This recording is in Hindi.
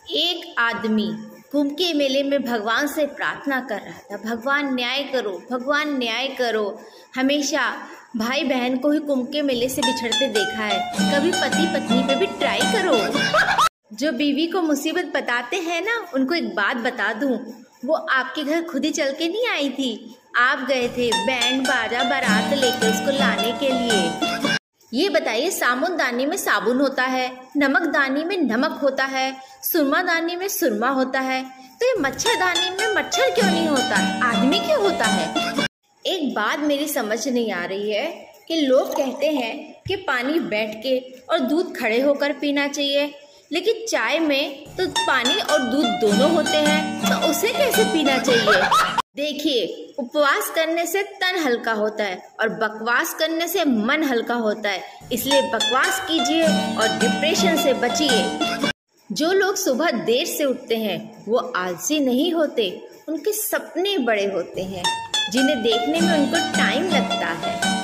एक आदमी कुंभ के मेले में भगवान से प्रार्थना कर रहा था, भगवान न्याय करो, भगवान न्याय करो। हमेशा भाई बहन को ही कुंभ के मेले से बिछड़ते देखा है, कभी पति पत्नी पे भी ट्राई करो। जो बीवी को मुसीबत बताते हैं ना, उनको एक बात बता दूं, वो आपके घर खुद ही चल के नहीं आई थी, आप गए थे बैंड बाजा बारात लेकर उसको लाने के लिए। ये बताइए, साबुनदानी में साबुन होता है, नमकदानी में नमक होता है, सुरमादानी में सुरमा होता है, तो ये मच्छरदानी में मच्छर क्यों नहीं होता, आदमी क्यों होता है? एक बात मेरी समझ नहीं आ रही है कि लोग कहते हैं कि पानी बैठ के और दूध खड़े होकर पीना चाहिए, लेकिन चाय में तो पानी और दूध दोनों होते हैं, तो उसे कैसे पीना चाहिए? देखिए, उपवास करने से तन हल्का होता है और बकवास करने से मन हल्का होता है, इसलिए बकवास कीजिए और डिप्रेशन से बचिए। जो लोग सुबह देर से उठते हैं वो आलसी नहीं होते, उनके सपने बड़े होते हैं, जिन्हें देखने में उनको टाइम लगता है।